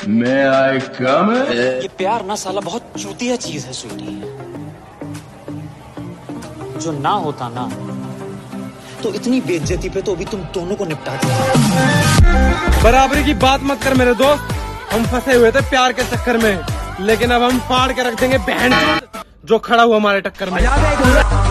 May I come in? ये प्यार ना साला बहुत चूतिया चीज है स्वीटी। जो ना होता ना तो इतनी बेइज्जती पे तो अभी तुम दोनों को निपटा देते। बराबरी की बात मत कर मेरे दोस्त, हम फंसे हुए थे प्यार के चक्कर में, लेकिन अब हम फाड़ के रख देंगे बहन जो खड़ा हुआ हमारे टक्कर में।